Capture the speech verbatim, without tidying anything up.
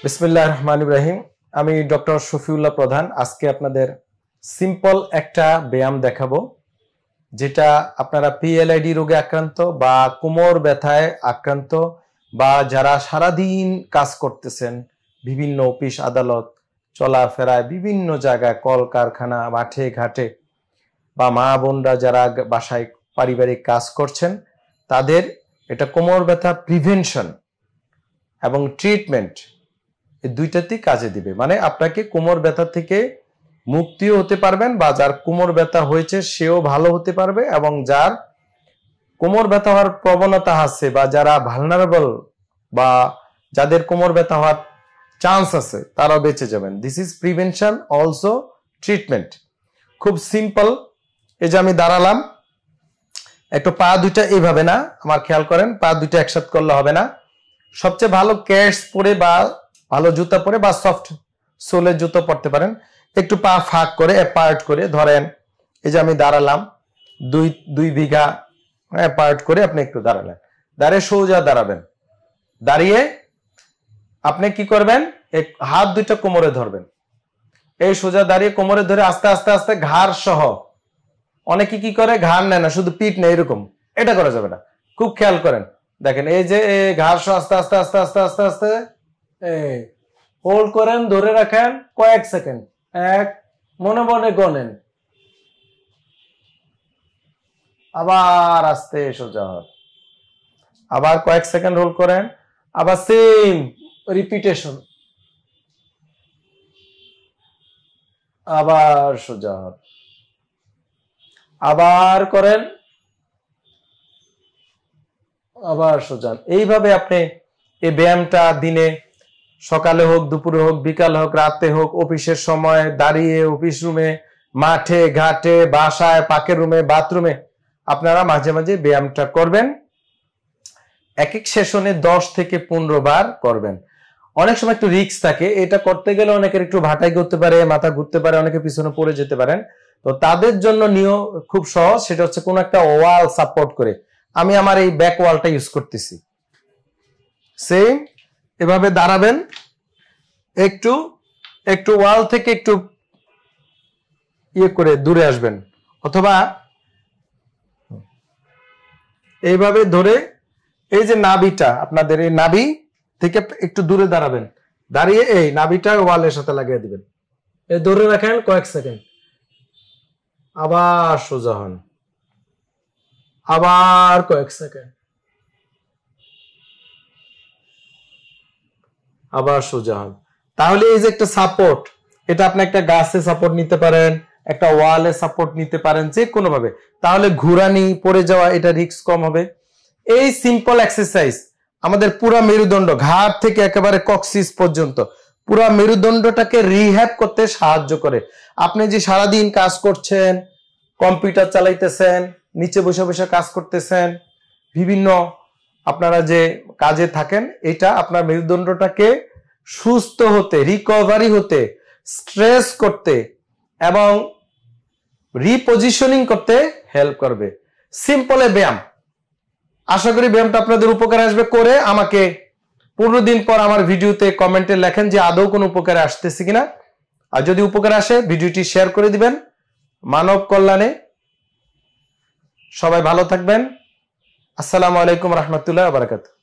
বিসমিল্লাহির রহমানির রহিম। আমি ডক্টর শফিউল্লাহ প্রধান। আজকে আপনাদের সিম্পল একটা ব্যায়াম দেখাবো, যেটা আপনারা পিএলআইডি রোগে আক্রান্ত বা কোমর ব্যথায় আক্রান্ত বা যারা সারাদিন কাজ করতেছেন, বিভিন্ন অফিস আদালত চলাফেরায়, বিভিন্ন জায়গায় কল কারখানা মাঠে ঘাটে, বা মা বোনরা যারা বাসায় পারিবারিক কাজ করছেন, তাদের এটা কোমর ব্যথা প্রিভেনশন এবং ট্রিটমেন্ট এই দুইটাতেই কাজে দিবে। মানে আপনাকে কোমর ব্যথা থেকে মুক্তিও হতে পারবেন, বা যার কোমর ব্যথা হয়েছে সেও ভালো হতে পারবে, এবং যার কোমর ব্যথা হওয়ার প্রবণতা আছে বা যারা ভালনারেবল বা যাদের কোমর ব্যথা হওয়ার চান্স আছে তারাও বেঁচে যাবেন। This is prevention also treatment. খুব সিম্পল। এই যে আমি দাঁড়ালাম, একটু পা দুইটা এইভাবে না, আমার খেয়াল করেন, পা দুইটা একসাথে করলে হবে না। সবচেয়ে ভালো ক্যাটস পরে বা ভালো জুতা পরে বা সফট সোলের জুতো পরতে পারেন। একটু পা ফাঁক করে অ্যাপার্ট করে ধরেন, এই যে আমি দাঁড়ালাম, দুই দুই বিঘা অ্যাপার্ট করে আপনি একটু দাঁড়ালেন, দাঁড়িয়ে সোজা দাঁড়াবেন। দাঁড়িয়ে আপনি কি করবেন, এক হাত দুইটা কোমরে ধরবেন। এই সোজা দাঁড়িয়ে কোমরে ধরে আস্তে আস্তে আস্তে ঘাড় সহ, অনেকে কি করে ঘাড় নেয় না, শুধু পিঠ নেয়, এরকম এটা করা যাবে না। খুব খেয়াল করেন, দেখেন এই যে ঘাড় সহ আস্তে আস্তে আস্তে আস্তে আস্তে আস্তে হোল্ড করেন, ধরে রাখেন কয়েক সেকেন্ড, এক মনে মনে গনেন, আবার আস্তে সোজা হন, আবার কয়েক সেকেন্ড হোল্ড করেন, আবার সেম রিপিটেশন, আবার সোজা হন, আবার করেন, আবার সোজা। এইভাবে আপনি এই ব্যায়ামটা দিনে সকালে হোক, দুপুরে হোক, বিকালে হোক, রাতে হোক, অফিসের সময়, দাঁড়িয়ে অফিস রুমে, মাঠে ঘাটে, বাসায়, পাকের রুমে, বাথরুমে আপনারা মাঝে মাঝে ব্যায়ামটা করবেন। এক এক সেশনে দশ থেকে পনেরো বার করবেন। অনেক সময় একটু রিস্ক থাকে, এটা করতে গেলে অনেকের একটু ভাটাই করতে পারে, মাথা ঘুরতে পারে, অনেকে পিছনে পড়ে যেতে পারেন। তো তাদের জন্য নিয়ম খুব সহজ, সেটা হচ্ছে কোন একটা ওয়াল সাপোর্ট করে। আমি আমার এই ব্যাক ওয়ালটা ইউজ করতেছি। সেম এভাবে দাঁড়াবেন, একটু একটু ওয়াল থেকে একটু ইয়ে করে দূরে আসবেন, অথবা এইভাবে ধরে এই যে নাভিটা, আপনাদের এই নাভি থেকে একটু দূরে দাঁড়াবেন, দাঁড়িয়ে এই নাভিটা ওয়ালের সাথে লাগিয়ে দিবেন। এই ধরে রাখেন কয়েক সেকেন্ড, আবার সোজা হন, আবার কয়েক সেকেন্ড, আবার সোজা হন। তাহলে এই যে একটা সাপোর্ট, এটা আপনি একটা গাছে সাপোর্ট নিতে পারেন, একটা ওয়ালে সাপোর্ট নিতে পারেন, যে কোনো ভাবে। তাহলে ঘুরানি পড়ে যাওয়া, এটা রিস্ক কম হবে। এই সিম্পল এক্সারসাইজ আমাদের পুরো মেরুদণ্ড, ঘাড় থেকে একেবারে কক্সিস পর্যন্ত পুরো মেরুদণ্ডটাকে রিহ্যাব করতে সাহায্য করে। আপনি যে সারাদিন কাজ করছেন, কম্পিউটার চালাইতেছেন, নিচে বসে বসে কাজ করতেছেন, বিভিন্ন আপনারা যে কাজে থাকেন, এটা আপনার মেরুদণ্ডটাকে সুস্থ হতে, রিকভারি হতে, স্ট্রেস করতে এবং রিপজিশনিং করতে হেল্প করবে। সিম্পল ব্যায়াম। আশা করি ব্যায়ামটা আপনাদের উপকারে আসবে। করে আমাকে পনেরো দিন পর আমার ভিডিওতে কমেন্টে লেখেন যে আদৌ কোনো উপকারে আসতেছে কিনা। আর যদি উপকারে আসে, ভিডিওটি শেয়ার করে দিবেন। মানব কল্যাণে সবাই ভালো থাকবেন। আসসালামু আলাইকুম রহমতুল্লাহ ওয়া বারাকাতুহু।